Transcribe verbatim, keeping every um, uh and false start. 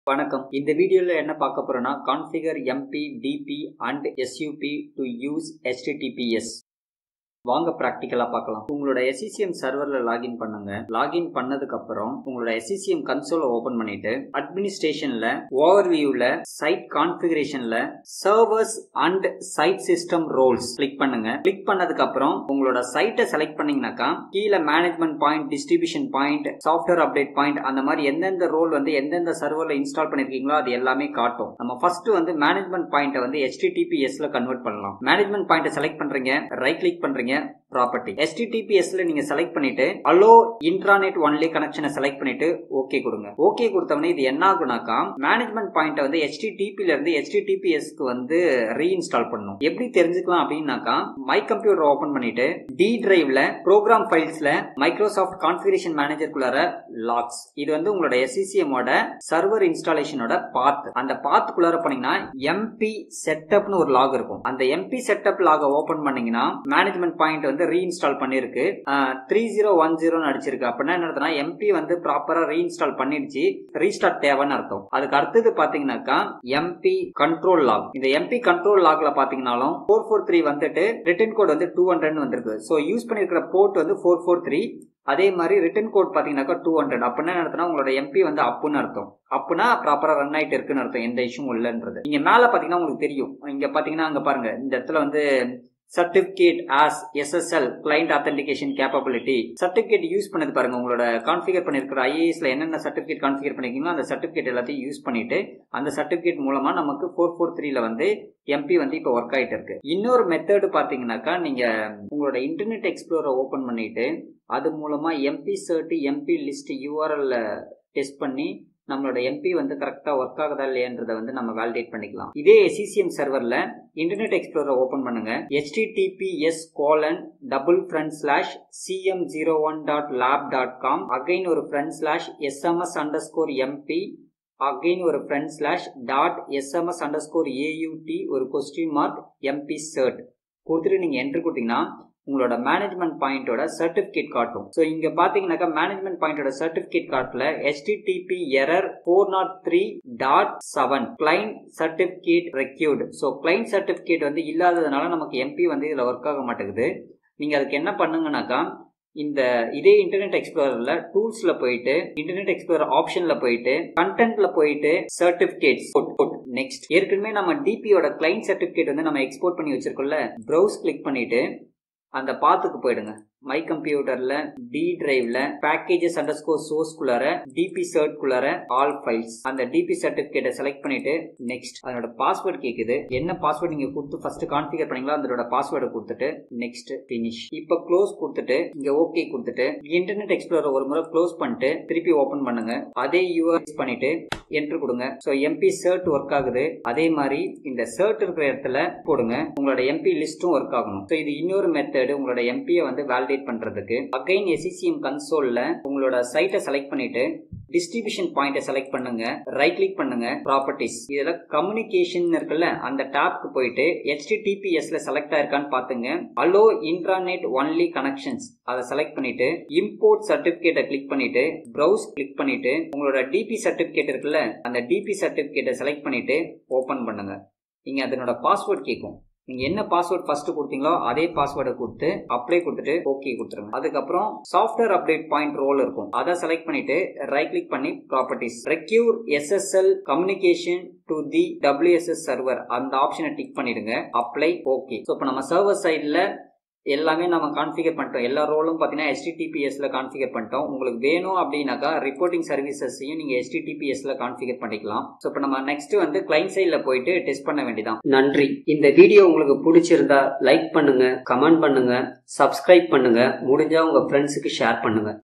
வணக்கம். இந்த வீடியோல என்ன பார்க்க போறோம்னா configure M P, D P and S U P to use H T T P S. வாங்க பிராக்டிகலா பார்க்கலாம். உங்களோட S C C M சர்வர்ல லாகின் பண்ணுங்க. லாகின் பண்ணதுக்கு அப்புறம் உங்களோட S C C M கன்சோலை ஓபன் பண்ணிட்டு அட்மினிஸ்ட்ரேஷன்ல ஓவர்வியூல சைட் கான்ஃபிகரேஷன்ல servers and site system roles click பண்ணுங்க. கிளிக் பண்ணதுக்கு அப்புறம் உங்களோட சைட்டை செலக்ட் பண்ணீங்கன்னாக்கா கீழே management point, distribution point, software update point அந்த மாதிரி எந்தெந்த ரோல் வந்து எந்தெந்த சர்வர்ல இன்ஸ்டால் பண்ணிருக்கீங்களோ அது எல்லாமே காட்டும். நம்ம ஃபர்ஸ்ட் வந்து மேனேஜ்மெண்ட் பாயிண்ட்டை வந்து H T T P S ல கன்வெர்ட் பண்ணலாம். மேனேஜ்மெண்ட் பாயிண்ட்டை செலக்ட் பண்றீங்க, ரைட் கிளிக் பண்றீங்க, property H T T P S ல நீங்க செலக்ட் பண்ணிட்டு அலோ இன்ட்ராநெட் ஒன்லி கனெக்ஷனை செலக்ட் பண்ணிட்டு ஓகே கொடுங்க. ஓகே கொடுத்தவனே இது என்ன ஆகுனாக்கா மேனேஜ்மெண்ட் பாயிண்ட்டை வந்து H T T P ல இருந்து H T T P S க்கு வந்து ரீஇன்ஸ்டால் பண்ணணும். எப்படி தெரிஞ்சுக்கலாம் அப்படின்னாக்கா மை கம்ப்யூட்டர் ஓபன் பண்ணிட்டு டி டிரைவ்ல ப்ரோக்ராம் ஃபைல்ஸ்ல மைக்ரோசாஃப்ட் கான்ஃபிகரேஷன் மேனேஜர் குள்ளார லாக்ஸ், இது வந்து உங்களோட S C C M ஓட சர்வர் இன்ஸ்டாலேஷனோட பாத். அந்த பாத் குள்ளார பண்ணீங்கன்னா M P செட்டப்னு ஒரு லாக் இருக்கும். அந்த M P செட்டப் லாக ஓபன் பண்ணீங்கன்னா மேனேஜ்மெண்ட் பாயிண்ட் வந்து ரீஇன்ஸ்டால் பண்ணிருக்கு, த்ரீ ஜீரோ ஒன் ஜீரோ அடிச்சிருக்கு. அப்படின்னா என்ன அர்த்தம்னா M P வந்து ப்ராப்பரா ரீஇன்ஸ்டால் பண்ணிடுச்சு, ரீஸ்டார்ட் தேவைன்னு அர்த்தம். அதுக்கு அடுத்தது பாத்தீங்கன்னாக்கா M P கண்ட்ரோல் லாக். இந்த M P கண்ட்ரோல் லாக்ல பாத்தீங்கன்னாலும் ஃபோர் ஃபோர் த்ரீ வந்துட்டு ரிட்டர்ன் கோட் வந்து டூ ஹண்ட்ரட் வந்திருக்கு. சோ யூஸ் பண்ணிருக்கிற போர்ட் வந்து ஃபோர் ஃபோர் த்ரீ, அதே மாதிரி ரிட்டர்ன் கோட் பாத்தீங்கன்னாக்கா டூ ஹண்ட்ரட். அப்படின்னா என்ன அர்த்தம்னா உங்களோட M P வந்து அப்புன்னு அர்த்தம். அப்படின்னா ப்ராப்பரா ரன் ஆயிட்டு இருக்குன்னு அர்த்தம், எந்த இஷ்யூ இல்லன்றது. நீங்க மேல பாத்தீங்கன்னா உங்களுக்கு தெரியும். இங்க பாத்தீங்கன்னா அங்க பாருங்க, இந்த இடத்துல வந்து certificate as S S L client authentication capability certificate use பண்ணது பாருங்க. உங்களோட கான்ஃபிகர் பண்ணிருக்கிற I A S ல என்னென்ன சர்டிபிகேட் கான்ஃபிகர் பண்ணிருக்கீங்களோ அந்த சர்டிபிகேட் எல்லாத்தையும் யூஸ் பண்ணிட்டு அந்த சர்டிபிகேட் மூலமா நமக்கு ஃபோர் ஃபோர் த்ரீ ல வந்து M P வந்து இப்போ ஒர்க் ஆயிட்டு இருக்கு. இன்னொரு மெத்தட் பாத்தீங்கன்னாக்கா நீங்க உங்களோட இன்டர்நெட் எக்ஸ்ப்ளோரர் ஓபன் பண்ணிட்டு அது மூலமா M P cert M P list U R L test பண்ணி நம்மளோட M P வந்து கரெக்டா ஒர்க் ஆகுதா இல்லையன்றதை வந்து நம்ம வேலிடேட் பண்ணிக்கலாம். இதே S C C M சர்வர்ல இன்டர்நெட் எக்ஸ்ப்ளோரர் ஓபன் பண்ணுங்க. H T T P S colon double front slash C M zero one dot lab dot com again ஒரு front slash S M S underscore M P again ஒரு front slash dot S M S underscore A U T ஒரு question mark M P cert கொடுத்துட்டு நீங்க enter கொடுத்தீங்கன்னா உங்களோட management பாயிண்டோட certificate காட்டும். So இங்க பாத்தீங்கன்னாக்கா மேனேஜ்மெண்ட் பாயிண்டோட சர்டிபிகேட் காட்டல H T T P error four oh three dot seven client certificate required. So client certificate வந்து இல்லாததுனால நமக்கு M P வந்து இதுல ஒர்க் ஆக மாட்டேங்குது. நீங்க அதுக்கு என்ன பண்ணுங்கனாக்கா இந்த இதே இன்டர்நெட் எக்ஸ்ப்ளோரர்ல டூல்ஸ்ல போயிட்டு இன்டர்நெட் எக்ஸ்ப்ளோரர் ஆப்ஷன்ல போயிட்டு கண்டென்ட்ல போயிட்டு சர்டிபிகேட்ஸ் நெக்ஸ்ட் ஏற்கனவே நம்ம D P யோட கிளைண்ட் சர்டிபிகேட் வந்து நம்ம எக்ஸ்போர்ட் பண்ணி வச்சிருக்கோம்ல, ப்ரௌஸ் கிளிக் பண்ணிட்டு அந்த பாத்துக்கு போயிடுங்க. மை கம்ப்யூட்டர்ல டி டிரைவ்ல பேக்கேஜஸ் அண்டர்ஸ்கோர் சோர்ஸ் குள்ளார D P cert குள்ளார ஆல் ஃபைல்ஸ் அந்த D P சர்டிபிகேட்டை செலக்ட் பண்ணிட்டு நெக்ஸ்ட் அதோட பாஸ்வேர்ட் கேக்குது. என்ன பாஸ்வேர்ட் நீங்க கொடுத்து ஃபர்ஸ்ட் கான்ஃபிகர் பண்ணீங்களோ அதோட பாஸ்வேர்டை கொடுத்துட்டு நெக்ஸ்ட் ஃபினிஷ். இப்ப க்ளோஸ் கொடுத்துட்டு இங்க ஓகே கொடுத்துட்டு இன்டர்நெட் எக்ஸ்ப்ளோரர் ஒரு முறை க்ளோஸ் பண்ணிட்டு திருப்பி ஓபன் பண்ணுங்க. அதே U R L பண்ணிட்டு என்டர் கொடுங்க. So M P cert work ஆகுது. அதே மாதிரி இந்த cert இருக்கிற இடத்துல போடுங்க. உங்களோட M P லிஸ்டும் ஒர்க் ஆகணும். சோ இது இன்னொரு மெத்தட் உங்களோட M P வந்து வேலிடேட் பண்றதுக்கு. Again S C C M கன்சோல்ல உங்களோட சைட்டை செலக்ட் பண்ணிட்டு டிஸ்ட்ரிபியூஷன் பாயிண்ட்டை செலக்ட் பண்ணுங்க, ரைட் கிளிக் பண்ணுங்க, ப்ராப்பர்ட்டிஸ் இதுல கம்யூனிகேஷன் இருக்குல்ல அந்த டாப்க்கு போயிட்டு H T T P S ல செலக்ட் ஆயிருக்கான்னு பாத்துங்க. அலோ இன்ட்ராநெட் ஒன்லி கனெக்ஷன்ஸ் அதை செலக்ட் பண்ணிட்டு இம்போர்ட் சர்டிபிகேட்டை கிளிக் பண்ணிட்டு ப்ரௌஸ் கிளிக் பண்ணிட்டு உங்களோட D P சர்டிபிகேட் இருக்குல்ல அந்த D P சர்டிபிகேட்டை செலக்ட் பண்ணிட்டு ஓபன் பண்ணுங்க. இங்க அதனோட பாஸ்வேர்ட் கேட்கும். நீங்க என்ன பாஸ்வேர்ட் ஃபர்ஸ்ட் கொடுத்தீங்களோ அதே பாஸ்வேர்டை கொடுத்து அப்ளை கொடுத்துட்டு ஓகே கொடுத்துருங்க. அதுக்கப்புறம் சாஃப்ட்வேர் அப்டேட் பாயிண்ட் ரோல் இருக்கும், அதை செலக்ட் பண்ணிட்டு ரைட் கிளிக் பண்ணி properties require S S L communication to the W S S server அந்த ஆப்ஷனை டிக் பண்ணிடுங்க. Apply okay. சோ இப்போ நம்ம சர்வர் சைட்ல எல்லாமே நம்ம கான்ஃபிகர் பண்ணிட்டோம். எல்லா ரோலும் பாத்தீங்கன்னா H T T P S ல கான்ஃபிகர் பண்ணிட்டோம். உங்களுக்கு வேணும் அப்படின்னாக்கா ரிப்போர்ட்டிங் சர்வீசஸையும் நீங்க H T T P S ல கான்ஃபிகர் பண்ணிக்கலாம். சோ இப்போ நம்ம நெக்ஸ்ட் வந்து கிளைண்ட் சைட்ல போயிட்டு டெஸ்ட் பண்ண வேண்டியதான். நன்றி. இந்த வீடியோ உங்களுக்கு பிடிச்சிருந்தா லைக் பண்ணுங்க, கமெண்ட் பண்ணுங்க, சப்ஸ்கிரைப் பண்ணுங்க, முடிஞ்சா உங்க ஃப்ரெண்ட்ஸுக்கு ஷேர் பண்ணுங்க.